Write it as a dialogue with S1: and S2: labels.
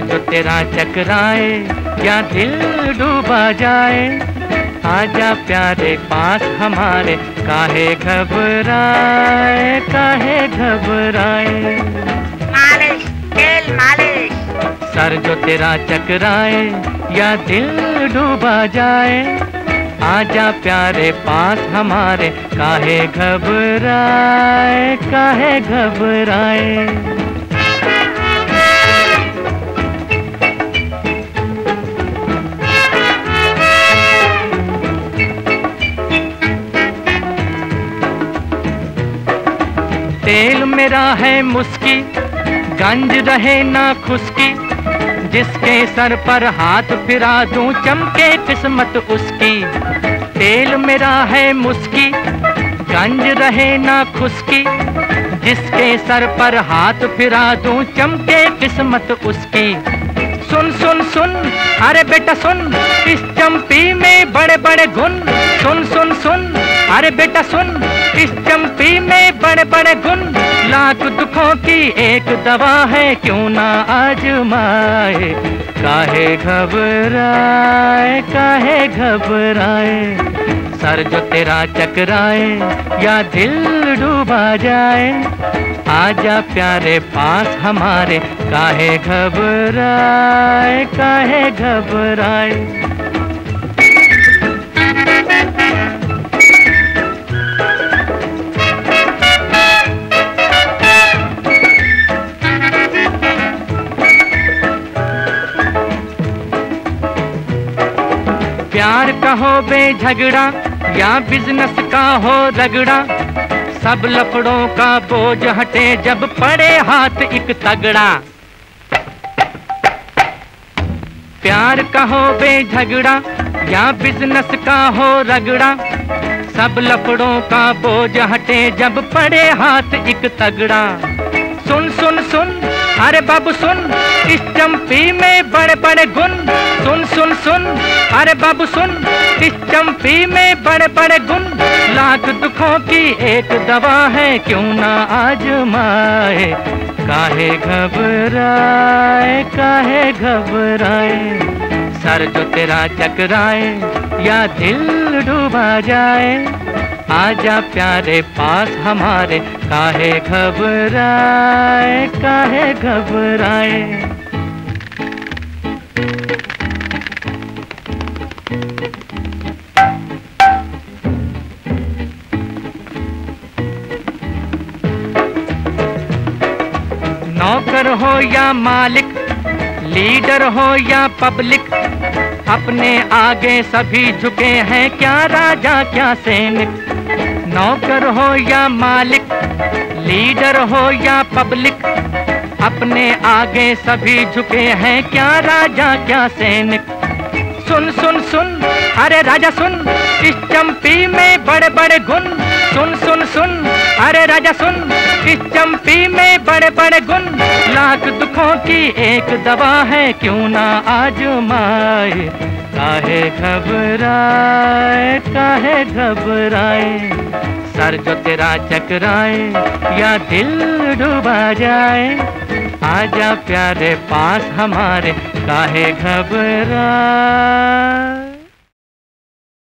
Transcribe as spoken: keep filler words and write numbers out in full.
S1: जो तेरा चकराए या दिल डूबा जाए, आजा प्यारे पास हमारे, काहे घबराए काहे घबराए।
S2: मालिश तेल मालिश।
S1: सर जो तेरा चकराए या दिल डूबा जाए, आजा प्यारे पास हमारे, काहे घबराए काहे घबराए। तेल मेरा है मुस्की, गंज रहे ना खुशकी, जिसके सर पर हाथ फिरा दूं चमके किस्मत उसकी। तेल मेरा है मुस्की, गंज रहे ना खुशकी, जिसके सर पर हाथ फिरा दूं चमके किस्मत उसकी। सुन सुन सुन अरे बेटा सुन, इस चंपी में बड़े बड़े गुण। सुन सुन सुन अरे बेटा सुन, इस चंपी में बड़े बड़े गुण। लाख दुखों की एक दवा है, क्यों ना आजमाए, काहे घबराए काहे घबराए। सर जो तेरा चकराए या दिल डूबा जाए, आजा प्यारे पास हमारे, काहे घबराए काहे घबराए। प्यार का हो बेझगड़ा या बिजनेस का हो रगड़ा, सब लफड़ों का बोझ हटे जब पड़े हाथ एक तगड़ा। प्यार का हो बेझगड़ा या बिजनेस का हो रगड़ा, सब लफड़ों का बोझ हटे जब पड़े हाथ एक तगड़ा। सुन सुन सुन अरे बाबू सुन, इस चंपी में बड़े बड़े गुण। सुन सुन सुन अरे बाबू सुन, इस चंपी में बड़े बड़े गुण। लाख दुखों की एक दवा है, क्यों ना आजमाए, काहे घबराए काहे घबराए। सर जो तेरा चकराए या दिल डूबा जाए, आजा प्यारे पास हमारे, काहे घबराए काहे घबराए। नौकर हो या मालिक, लीडर हो या पब्लिक, अपने आगे सभी झुके हैं, क्या राजा क्या सैनिक। नौकर हो या मालिक, लीडर हो या पब्लिक, अपने आगे सभी झुके हैं, क्या राजा क्या सैनिक। सुन सुन सुन अरे राजा सुन, इस चंपी में बड़े बड़े गुण। सुन सुन सुन अरे राजा सुन, इस चंपी में बड़े बड़े गुण। लाख दुखों की एक दवा है, क्यों ना आजमाए, काहे घबराए काहे घबराए। सर जो तेरा चकराए या दिल डूबा जाए, आ आजा प्यारे पास हमारे, काहे घबरा